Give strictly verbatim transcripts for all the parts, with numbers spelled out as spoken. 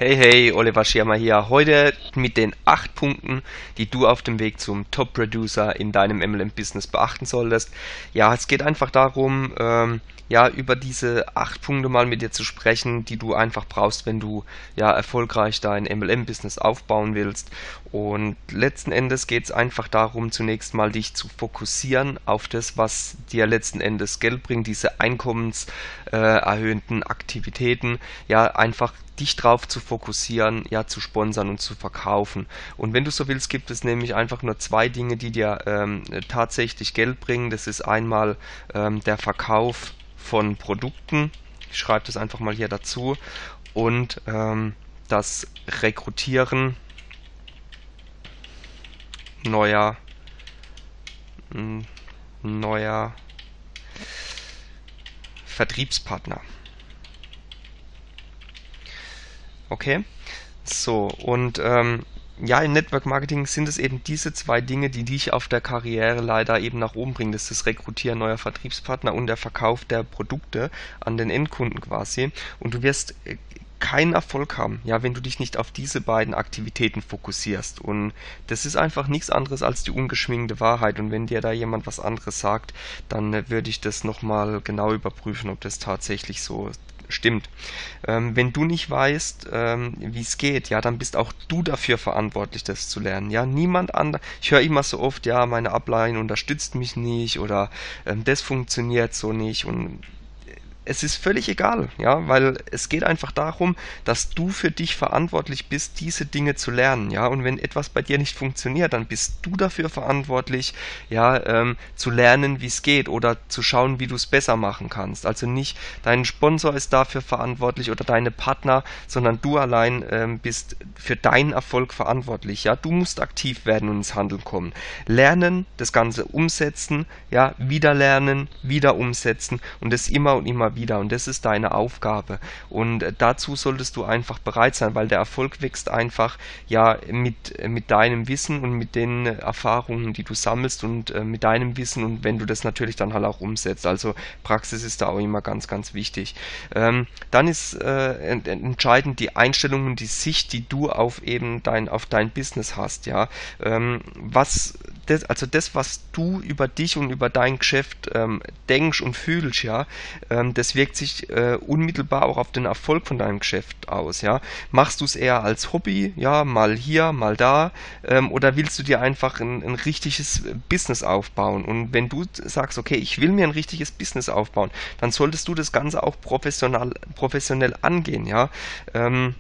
Hey, hey, Oliver Schirmer hier. Heute mit den acht Punkten, die du auf dem Weg zum Top-Producer in deinem M L M-Business beachten solltest. Ja, es geht einfach darum, ähm, ja, über diese acht Punkte mal mit dir zu sprechen, die du einfach brauchst, wenn du ja erfolgreich dein M L M-Business aufbauen willst. Und letzten Endes geht es einfach darum, zunächst mal dich zu fokussieren auf das, was dir letzten Endes Geld bringt, diese einkommenserhöhenden äh, erhöhenden Aktivitäten, ja, einfach dich drauf zu fokussieren, ja, zu sponsern und zu verkaufen. Und wenn du so willst, gibt es nämlich einfach nur zwei Dinge, die dir ähm, tatsächlich Geld bringen. Das ist einmal ähm, der Verkauf von Produkten. Ich schreibe das einfach mal hier dazu. Und ähm, das Rekrutieren neuer n- neuer Vertriebspartner. Okay, so und ähm, ja, im Network Marketing sind es eben diese zwei Dinge, die dich auf der Karriere leider eben nach oben bringen. Das ist das Rekrutieren neuer Vertriebspartner und der Verkauf der Produkte an den Endkunden quasi. Und du wirst äh, keinen Erfolg haben, ja, wenn du dich nicht auf diese beiden Aktivitäten fokussierst. Und das ist einfach nichts anderes als die ungeschminkte Wahrheit. Und wenn dir da jemand was anderes sagt, dann äh, würde ich das nochmal genau überprüfen, ob das tatsächlich so stimmt. Ähm, wenn du nicht weißt, ähm, wie es geht, ja, dann bist auch du dafür verantwortlich, das zu lernen. Ja, niemand anderes. Ich höre immer so oft, ja, meine Upline unterstützt mich nicht oder ähm, das funktioniert so nicht und es ist völlig egal, ja, weil es geht einfach darum, dass du für dich verantwortlich bist, diese Dinge zu lernen, ja, und wenn etwas bei dir nicht funktioniert, dann bist du dafür verantwortlich, ja, ähm, zu lernen, wie es geht oder zu schauen, wie du es besser machen kannst. Also nicht dein Sponsor ist dafür verantwortlich oder deine Partner, sondern du allein ähm, bist für deinen Erfolg verantwortlich, ja. Du musst aktiv werden und ins Handeln kommen. Lernen, das Ganze umsetzen, ja, wieder lernen, wieder umsetzen und das immer und immer wieder und das ist deine Aufgabe und äh, dazu solltest du einfach bereit sein, weil der Erfolg wächst einfach ja mit, äh, mit deinem Wissen und mit den äh, Erfahrungen, die du sammelst und äh, mit deinem Wissen und wenn du das natürlich dann halt auch umsetzt. Also Praxis ist da auch immer ganz, ganz wichtig. Ähm, dann ist äh, ent entscheidend die Einstellung und die Sicht, die du auf eben dein, auf dein Business hast, ja. Ähm, was das, also das, was du über dich und über dein Geschäft ähm, denkst und fühlst, ja, ähm, das wirkt sich äh, unmittelbar auch auf den Erfolg von deinem Geschäft aus, ja. Machst du es eher als Hobby, ja, mal hier, mal da, ähm, oder willst du dir einfach ein, ein richtiges Business aufbauen? Und wenn du sagst, okay, ich will mir ein richtiges Business aufbauen, dann solltest du das Ganze auch professional, professionell angehen, ja. Ähm,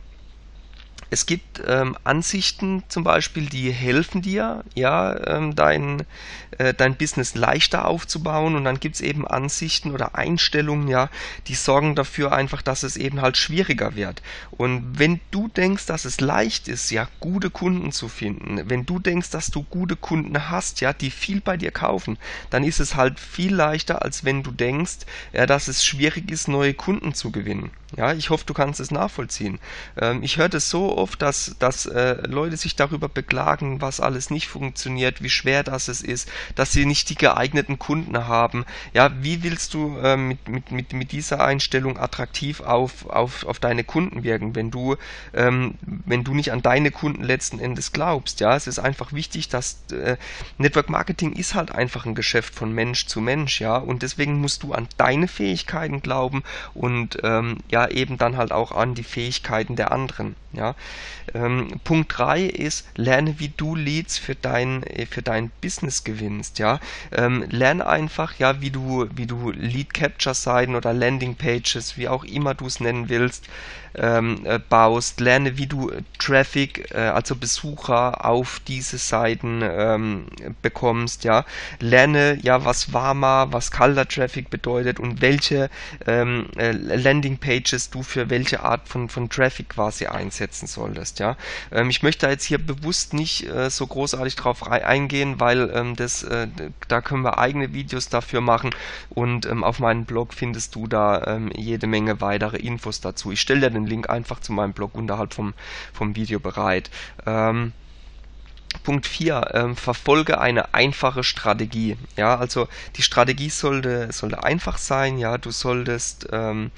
es gibt ähm, Ansichten zum Beispiel, die helfen dir, ja, ähm, dein, äh, dein Business leichter aufzubauen und dann gibt es eben Ansichten oder Einstellungen, ja, die sorgen dafür einfach, dass es eben halt schwieriger wird. Und wenn du denkst, dass es leicht ist, ja, gute Kunden zu finden, wenn du denkst, dass du gute Kunden hast, ja, die viel bei dir kaufen, dann ist es halt viel leichter, als wenn du denkst, ja, dass es schwierig ist, neue Kunden zu gewinnen. Ja, ich hoffe, du kannst es nachvollziehen. Ähm, ich höre das so oft, dass, dass äh, Leute sich darüber beklagen, was alles nicht funktioniert, wie schwer das es ist, dass sie nicht die geeigneten Kunden haben. Ja, wie willst du äh, mit, mit, mit, mit dieser Einstellung attraktiv auf, auf, auf deine Kunden wirken, wenn du, ähm, wenn du nicht an deine Kunden letzten Endes glaubst? Ja, es ist einfach wichtig, dass äh, Network Marketing ist halt einfach ein Geschäft von Mensch zu Mensch, ja, und deswegen musst du an deine Fähigkeiten glauben und ähm, ja, eben dann halt auch an die Fähigkeiten der anderen. Ja. Ähm, Punkt drei ist, lerne, wie du Leads für dein, äh, für dein Business gewinnst. Ja. Ähm, lerne einfach, ja, wie du, wie du Lead Capture Seiten oder Landing Pages, wie auch immer du es nennen willst, ähm, äh, baust. Lerne, wie du Traffic, äh, also Besucher auf diese Seiten ähm, bekommst. Ja. Lerne, ja, was warmer, was kalter Traffic bedeutet und welche ähm, äh, Landing Pages du für welche Art von, von Traffic quasi einsetzen solltest, ja. Ähm, ich möchte jetzt hier bewusst nicht äh, so großartig drauf eingehen, weil ähm, das, äh, da können wir eigene Videos dafür machen und ähm, auf meinem Blog findest du da ähm, jede Menge weitere Infos dazu. Ich stelle dir den Link einfach zu meinem Blog unterhalb vom, vom Video bereit. Ähm, Punkt vier, ähm, verfolge eine einfache Strategie. Ja, also die Strategie sollte, sollte einfach sein, ja, du solltest ähm,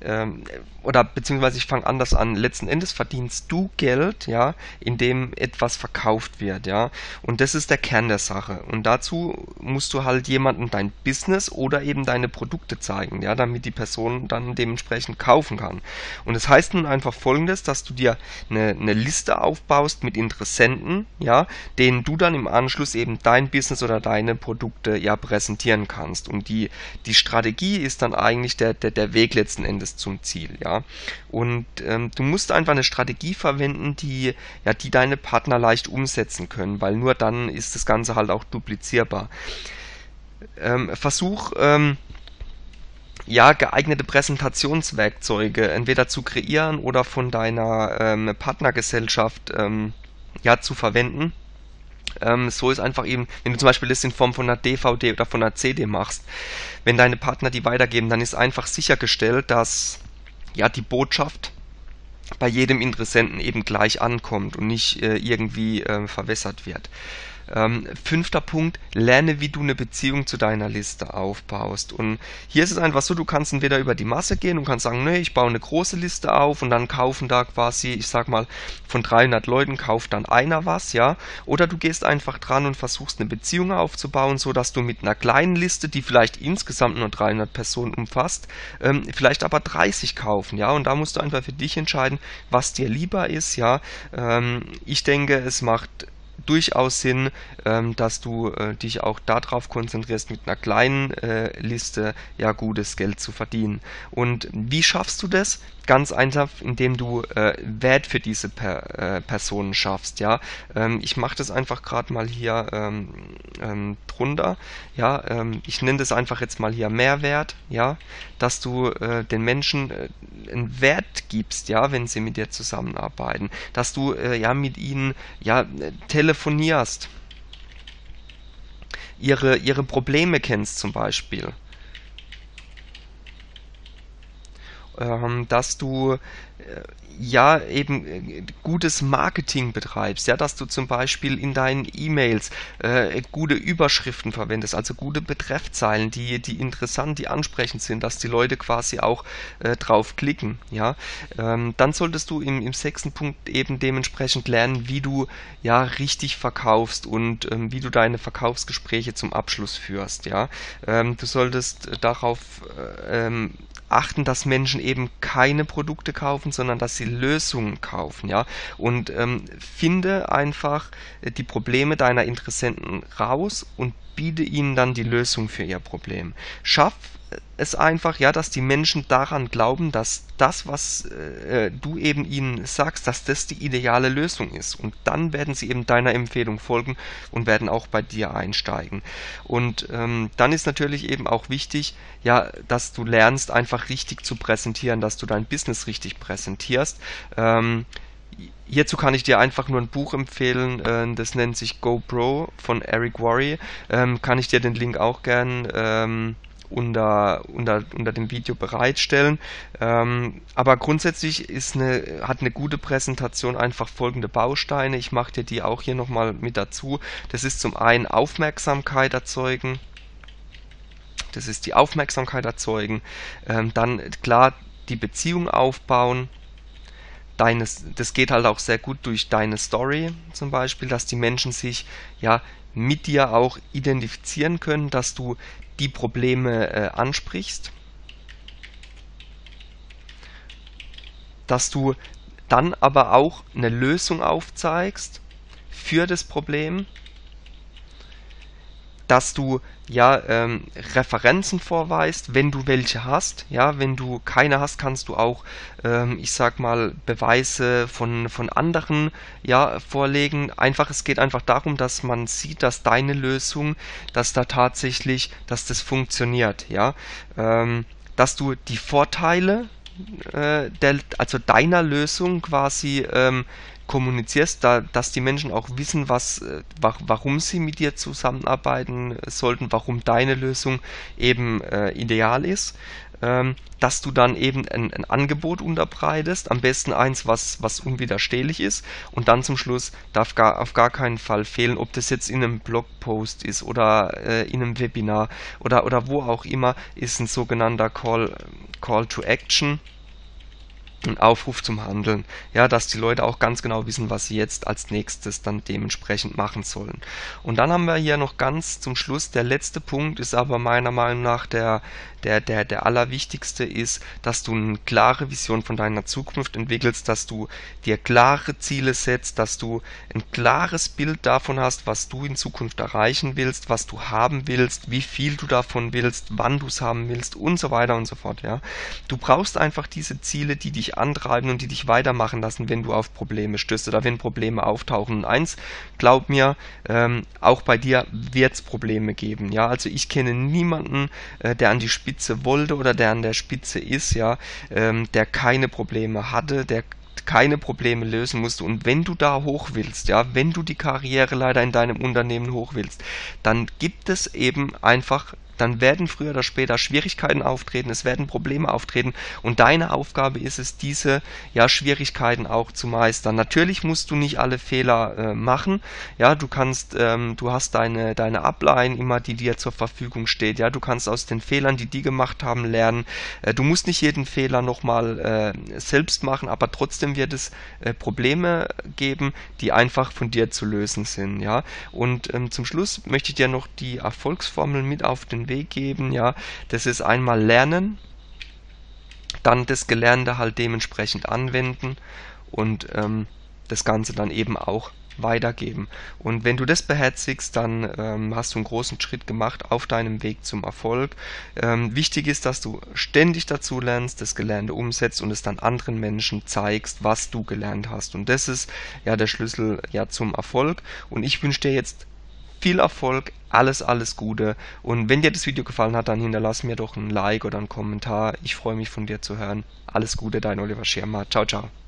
ähm, oder beziehungsweise ich fange anders an, letzten Endes verdienst du Geld, ja, indem etwas verkauft wird, ja, und das ist der Kern der Sache. Und dazu musst du halt jemandem dein Business oder eben deine Produkte zeigen, ja, damit die Person dann dementsprechend kaufen kann. Und es das heißt nun einfach Folgendes, dass du dir eine, eine Liste aufbaust mit Interessenten, ja, denen du dann im Anschluss eben dein Business oder deine Produkte ja präsentieren kannst. Und die, die Strategie ist dann eigentlich der, der, der Weg letzten Endes zum Ziel, ja. Und ähm, du musst einfach eine Strategie verwenden, die, ja, die deine Partner leicht umsetzen können, weil nur dann ist das Ganze halt auch duplizierbar. Ähm, versuch ähm, ja, geeignete Präsentationswerkzeuge entweder zu kreieren oder von deiner ähm, Partnergesellschaft ähm, ja, zu verwenden. Ähm, so ist einfach eben, wenn du zum Beispiel das in Form von einer D V D oder von einer C D machst, wenn deine Partner die weitergeben, dann ist einfach sichergestellt, dass ja die Botschaft bei jedem Interessenten eben gleich ankommt und nicht äh, irgendwie äh, verwässert wird. Ähm, fünfter Punkt, lerne, wie du eine Beziehung zu deiner Liste aufbaust. Und hier ist es einfach so, du kannst entweder über die Masse gehen und kannst sagen, nee, ich baue eine große Liste auf und dann kaufen da quasi, ich sag mal, von dreihundert Leuten kauft dann einer was, ja. Oder du gehst einfach dran und versuchst eine Beziehung aufzubauen, so dass du mit einer kleinen Liste, die vielleicht insgesamt nur dreihundert Personen umfasst, ähm, vielleicht aber dreißig kaufen, ja. Und da musst du einfach für dich entscheiden, was dir lieber ist, ja. Ähm, ich denke, es macht durchaus Sinn, ähm, dass du äh, dich auch darauf konzentrierst, mit einer kleinen äh, Liste ja gutes Geld zu verdienen. Und wie schaffst du das? Ganz einfach, indem du äh, Wert für diese per, äh, Personen schaffst. Ja, ähm, ich mache das einfach gerade mal hier ähm, ähm, drunter. Ja, ähm, ich nenne das einfach jetzt mal hier Mehrwert. Ja, dass du äh, den Menschen äh, einen Wert gibst, ja, wenn sie mit dir zusammenarbeiten, dass du äh, ja mit ihnen ja telefonierst, ihre ihre Probleme kennst zum Beispiel. Ähm, dass du äh, ja eben äh, gutes Marketing betreibst, ja, dass du zum Beispiel in deinen E-Mails äh, gute Überschriften verwendest, also gute Betreffzeilen, die, die interessant, die ansprechend sind, dass die Leute quasi auch äh, drauf klicken, ja. Ähm, dann solltest du im, im sechsten Punkt eben dementsprechend lernen, wie du ja richtig verkaufst und ähm, wie du deine Verkaufsgespräche zum Abschluss führst, ja. Ähm, du solltest darauf äh, ähm, achten, dass Menschen eben keine Produkte kaufen, sondern dass sie Lösungen kaufen, ja. Und ähm, finde einfach äh, die Probleme deiner Interessenten raus und biete ihnen dann die Lösung für ihr Problem. Schaff es einfach, ja, dass die Menschen daran glauben, dass das, was äh, du eben ihnen sagst, dass das die ideale Lösung ist. Und dann werden sie eben deiner Empfehlung folgen und werden auch bei dir einsteigen. Und ähm, dann ist natürlich eben auch wichtig, ja, dass du lernst, einfach richtig zu präsentieren, dass du dein Business richtig präsentierst. Ähm, Hierzu kann ich dir einfach nur ein Buch empfehlen, äh, das nennt sich GoPro von Eric Worre. Ähm, kann ich dir den Link auch gern ähm, unter, unter, unter dem Video bereitstellen. Ähm, aber grundsätzlich ist eine, hat eine gute Präsentation einfach folgende Bausteine. Ich mache dir die auch hier nochmal mit dazu. Das ist zum einen Aufmerksamkeit erzeugen. Das ist die Aufmerksamkeit erzeugen. Ähm, dann klar die Beziehung aufbauen. Deines, das geht halt auch sehr gut durch deine Story zum Beispiel, dass die Menschen sich ja mit dir auch identifizieren können, dass du die Probleme äh, ansprichst, dass du dann aber auch eine Lösung aufzeigst für das Problem, dass du ja ähm, Referenzen vorweist, wenn du welche hast. Ja, wenn du keine hast, kannst du auch, ähm, ich sag mal, Beweise von von anderen ja vorlegen. Einfach, es geht einfach darum, dass man sieht, dass deine Lösung, dass da tatsächlich, dass das funktioniert. Ja, ähm, dass du die Vorteile äh, der, also deiner Lösung quasi ähm, kommunizierst, da, dass die Menschen auch wissen, was, äh, wa warum sie mit dir zusammenarbeiten sollten, warum deine Lösung eben äh, ideal ist. ähm, dass du dann eben ein, ein Angebot unterbreitest, am besten eins, was, was unwiderstehlich ist, und dann zum Schluss darf gar, auf gar keinen Fall fehlen, ob das jetzt in einem Blogpost ist oder äh, in einem Webinar oder, oder wo auch immer, ist ein sogenannter Call, Call to Action, ein Aufruf zum Handeln, ja, dass die Leute auch ganz genau wissen, was sie jetzt als nächstes dann dementsprechend machen sollen. Und dann haben wir hier noch ganz zum Schluss, der letzte Punkt ist aber meiner Meinung nach der, der, der, der allerwichtigste, ist, dass du eine klare Vision von deiner Zukunft entwickelst, dass du dir klare Ziele setzt, dass du ein klares Bild davon hast, was du in Zukunft erreichen willst, was du haben willst, wie viel du davon willst, wann du es haben willst und so weiter und so fort, ja. Du brauchst einfach diese Ziele, die dich antreiben und die dich weitermachen lassen, wenn du auf Probleme stößt oder wenn Probleme auftauchen. Und eins, glaub mir, ähm, auch bei dir wird es Probleme geben. Ja, also ich kenne niemanden, äh, der an die Spitze wollte oder der an der Spitze ist, ja, ähm, der keine Probleme hatte, der keine Probleme lösen musste. Und wenn du da hoch willst, ja, wenn du die Karriereleiter in deinem Unternehmen hoch willst, dann gibt es eben einfach, dann werden früher oder später Schwierigkeiten auftreten, es werden Probleme auftreten, und deine Aufgabe ist es, diese, ja, Schwierigkeiten auch zu meistern. Natürlich musst du nicht alle Fehler äh, machen, ja, du kannst, ähm, du hast deine, deine Upline immer, die dir zur Verfügung steht, ja, du kannst aus den Fehlern, die die gemacht haben, lernen. Äh, du musst nicht jeden Fehler nochmal äh, selbst machen, aber trotzdem wird es äh, Probleme geben, die einfach von dir zu lösen sind, ja. Und ähm, zum Schluss möchte ich dir noch die Erfolgsformel mit auf den Weg geben, ja. Das ist einmal lernen, dann das Gelernte halt dementsprechend anwenden und ähm, das Ganze dann eben auch weitergeben. Und wenn du das beherzigst, dann ähm, hast du einen großen Schritt gemacht auf deinem Weg zum Erfolg. Ähm, wichtig ist, dass du ständig dazu lernst, das Gelernte umsetzt und es dann anderen Menschen zeigst, was du gelernt hast. Und das ist ja der Schlüssel, ja, zum Erfolg. Und ich wünsche dir jetzt viel Erfolg, alles, alles Gute. Und wenn dir das Video gefallen hat, dann hinterlass mir doch ein Like oder einen Kommentar. Ich freue mich, von dir zu hören. Alles Gute, dein Oliver Schirmer. Ciao, ciao.